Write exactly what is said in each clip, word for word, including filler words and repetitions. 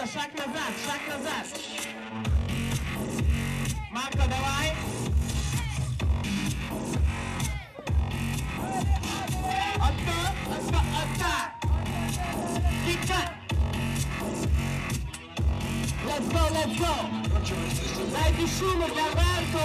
шаг назад, шаг назад. Марко, давай. Отто, отто, отто. Кик-кат. Let's go, let's go. Dajte šumu для Марко.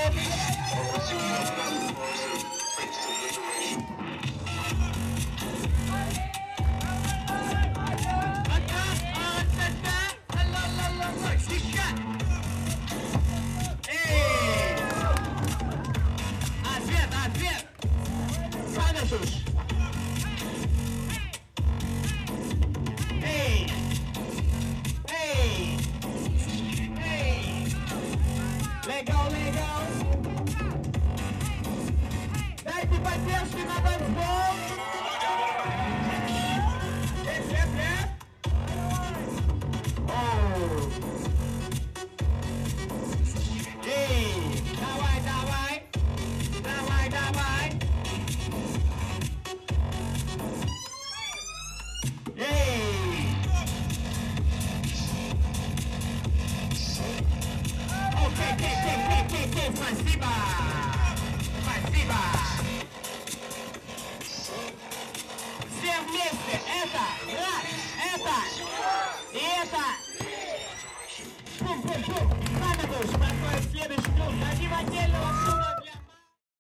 Эй! Эй! Эй! Legal, legal! Дайте поддержки на